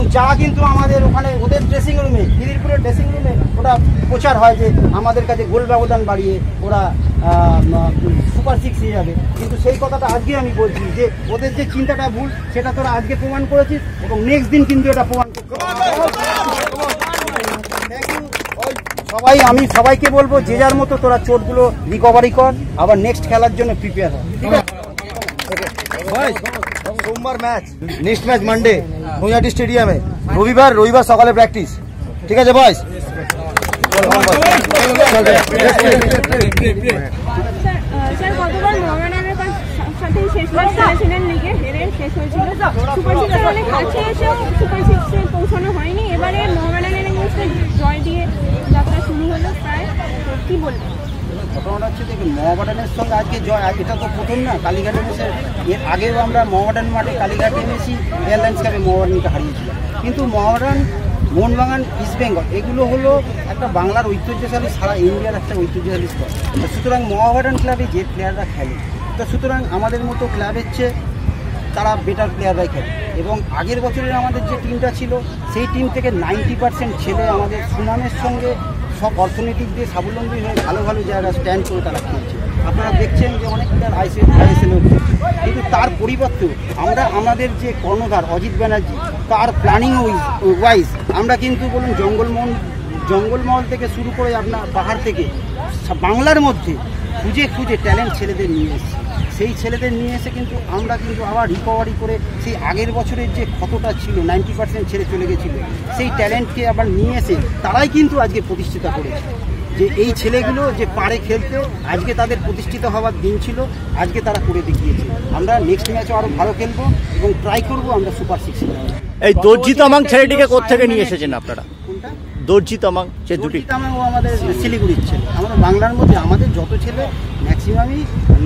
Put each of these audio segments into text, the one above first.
যা কিন্তু আমাদের ওখানে ওদের ড্রেসিং রুমে, খিদিরপুরের ড্রেসিং রুমে ওটা প্রচার হয় যে আমাদের কাছে গোল ব্যবধান বাড়িয়ে ওরা সুপার 6 হয়ে যাবে, কিন্তু সেই কথাটা আজকে আমি বলছি যে ওদের যে চিন্তাটা ভুল সেটা তোরা আজকে প্রমাণ করেছিস এবং নেক্সট দিন কিন্তু এটা প্রমাণ করতে সবাই। আমি সবাইকে বলবো যে যার মতো তোরা চোটগুলো রিকভারি কর, আবার নেক্সট খেলার জন্য প্রিপেয়ার হয়, ঠিক আছে? সোমবার match, next match Monday Naihati স্টেডিয়ামে, রবিবার সকালে প্র্যাকটিস, ঠিক আছে বয়স? স্যার গতবার মোহামেডানের সাথে শেষ ম্যাচ খেলেছিলেন, লিগে হেরে শেষ হয়েছিল, সুপার সিক্সের অনেক কাছে এসেও সুপার সিক্সে পৌঁছানো হয়নি। এবারে মোহামেডানের এগেইনস্টে জয় দিয়ে যাত্রা শুরু হলো প্রায়, কি বলবেন? ঘটনাটা হচ্ছে দেখুন, মোহামেডানের সঙ্গে আজকে জয়, এটা তো প্রথম না। কালীঘাটে এসে এর আগেও আমরা মোহামেডান মাঠে কালীঘাটে এনেছি, এয়ারলাইন্স কাপে মোহামেডানকে হারিয়েছিলাম, কিন্তু মোহামেডান, মোহনবাগান, ইস্টবেঙ্গল এগুলো হলো একটা বাংলার ঐতিহ্যশালী, সারা ইন্ডিয়ার একটা ঐতিহ্যশালী স্পট। সুতরাং মোহামেডান ক্লাবে যে প্লেয়াররা খেলে, তো সুতরাং আমাদের মতো ক্লাবের চেয়ে তারা বেটার প্লেয়াররাই খেলে। এবং আগের বছরের আমাদের যে টিমটা ছিল সেই টিম থেকে 90% ছেলে আমাদের সুনামের সঙ্গে সব অর্থনৈতিক দিয়ে স্বাবলম্বী হয়ে ভালো ভালো জায়গায় স্ট্যান্ড করে তারা খেলছে। আপনারা দেখছেন যে অনেক প্লেয়ার আইএসএল, কিন্তু তার পরিবর্তে আমরা আমাদের যে কর্ণধার অজিত ব্যানার্জি, তার প্ল্যানিং ওয়াইজ আমরা কিন্তু বলুন জঙ্গলমহল থেকে শুরু করে আপনার পাহাড় থেকে বাংলার মধ্যে খুঁজে খুঁজে ট্যালেন্ট ছেলেদের নিয়ে এসেছি। সেই ছেলেদের নিয়ে এসে কিন্তু আমরা কিন্তু আবার রিকভারি করে সেই আগের বছরের যে ক্ষতটা ছিল, 90% ছেলে চলে গেছিলো, সেই ট্যালেন্টকে আবার নিয়ে এসে তারাই কিন্তু আজকে প্রতিষ্ঠিত করেছে যে এই ছেলেগুলো যে পারে খেলতে, আজকে তাদের প্রতিষ্ঠিত হওয়ার দিন ছিল, আজকে তারা করে দেখিয়েছে। আমরা নেক্সট ম্যাচও আরও ভালো খেলবো এবং ট্রাই করবো আমরা সুপার 6। এই দর্জি তামাং ছেলেটিকে কোত্থেকে নিয়ে এসেছেন আপনারা? কোনটা? দর্জি তামাং, যে দুটি তামাং ও আমাদের শিলিগুড়ির ছেলে। আমরা বাংলার মধ্যে আমাদের যত ছেলে ম্যাক্সিমামই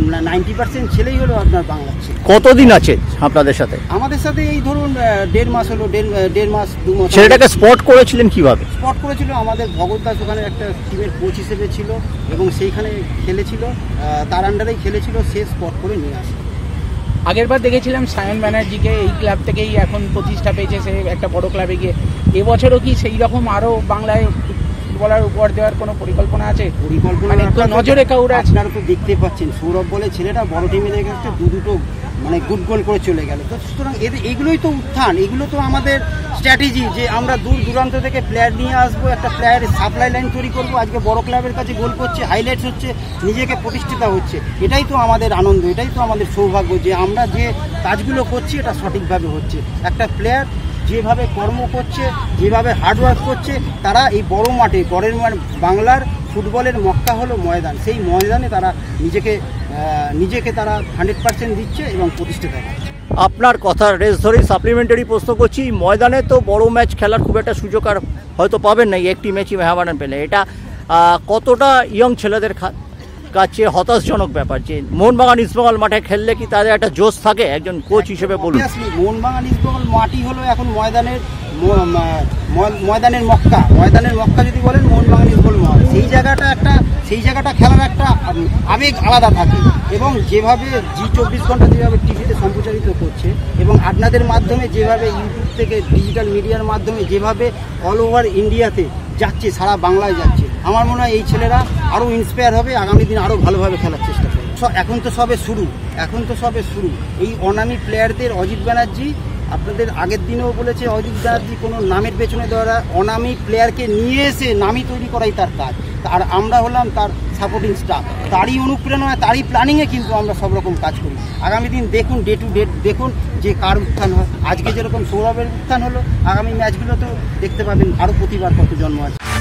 90% ছেলেই হলো আপনার বাংলার ছেলে। কতদিন আছে আপনাদের সাথে? আমাদের সাথে এই ধরুন 1.5 মাস হলো, 1.5 মাস 2 মাস। ছেলেটাকে স্পট করেছিলেন কিভাবে? স্পট করেছিল আমাদের ভগৎ দাস, ওখানে একটা টিমের কোচ হিসেবে ছিল এবং সেইখানে খেলেছিল, তার আন্ডারেই খেলেছিল, সে স্পট করে নিয়ে আসে। আগেরবার দেখেছিলাম সায়ন ব্যানার্জিকে এই ক্লাব থেকেই এখন প্রতিষ্ঠা পেয়েছে, সে একটা বড় ক্লাবে গিয়ে। এবছরও কি সেই রকম আরও বাংলায় ফুটবলার উপহার দেওয়ার কোনো পরিকল্পনা আছে? পরিকল্পনা নজরে কাউরে আছে? আপনারা তো দেখতে পাচ্ছেন সৌরভ বলে ছেলেটা বড় টিমে লেগে গেছে, দুটো মানে গুড গোল করে চলে গেল। তো সুতরাং এগুলোই তো উত্থান, এগুলো তো আমাদের স্ট্র্যাটেজি যে আমরা দূর দূরান্ত থেকে প্লেয়ার নিয়ে আসবো, একটা প্লেয়ারের সাপ্লাই লাইন তৈরি করবো। আজকে বড় ক্লাবের কাছে গোল করছে, হাইলাইটস হচ্ছে, নিজেকে প্রতিষ্ঠিত হচ্ছে। এটাই তো আমাদের আনন্দ, এটাই তো আমাদের সৌভাগ্য যে আমরা যে কাজগুলো করছি এটা সঠিকভাবে হচ্ছে। একটা প্লেয়ার যেভাবে কর্ম করছে, যেভাবে হার্ডওয়ার্ক করছে, তারা এই বড় মাঠে, বাংলার ফুটবলের মক্কা হলো ময়দান, সেই ময়দানে তারা নিজেকে তারা 100% দিচ্ছে এবং প্রতিষ্ঠিত হচ্ছে। আপনার কথার রেস ধরেই সাপ্লিমেন্টারি প্রশ্ন করছি, ময়দানে তো বড় ম্যাচ খেলার খুব একটা সুযোগ আর হয়তো পাবেন না, একটি ম্যাচই মোহামেডান পেলে। এটা কতটা ইয়ং ছেলেদের কাছে হতাশজনক ব্যাপার যে মোহনবাগান ইস্টবেঙ্গল মাঠে খেললে কি তাদের একটা জোশ থাকে? একজন কোচ হিসেবে বলুন। মোহনবাগান ইস্টবেঙ্গল মাটি হলো এখন ময়দানের মক্কা। ময়দানের মক্কা যদি বলেন মোহনবাগান ইস্টবেঙ্গল সেই জায়গাটা খেলার একটা আবেগ আলাদা থাকে। এবং যেভাবে জি24 ঘন্টা যেভাবে টিভিতে সম্প্রচারিত করছে এবং আপনাদের মাধ্যমে যেভাবে ইউটিউব থেকে ডিজিটাল মিডিয়ার মাধ্যমে যেভাবে অল ওভার ইন্ডিয়াতে যাচ্ছে, সারা বাংলায় যাচ্ছে, আমার মনে হয় এই ছেলেরা আরও ইন্সপায়ার হবে, আগামী দিন আরও ভালোভাবে খেলার চেষ্টা করবে। এখন তো সবে শুরু। এই অনামী প্লেয়ারদের অজিত ব্যানার্জি আপনাদের আগের দিনেও বলেছে, অজিত ব্যানার্জি কোনো নামের পেছনে দেওয়া, অনামী প্লেয়ারকে নিয়ে এসে নামী তৈরি করাই তার কাজ। আর আমরা হলাম তার সাপোর্টিং স্টাফ, তারই অনুপ্রেরণায়, তারই প্ল্যানিংয়ে কিন্তু আমরা সব রকম কাজ করি। আগামী দিন দেখুন, ডে টু ডে দেখুন যে কার উত্থান হয়। আজকে যেরকম সৌরভের উত্থান হলো, আগামী ম্যাচগুলোতেও দেখতে পাবেন আরও প্রতিবার কত জন্ম আছে।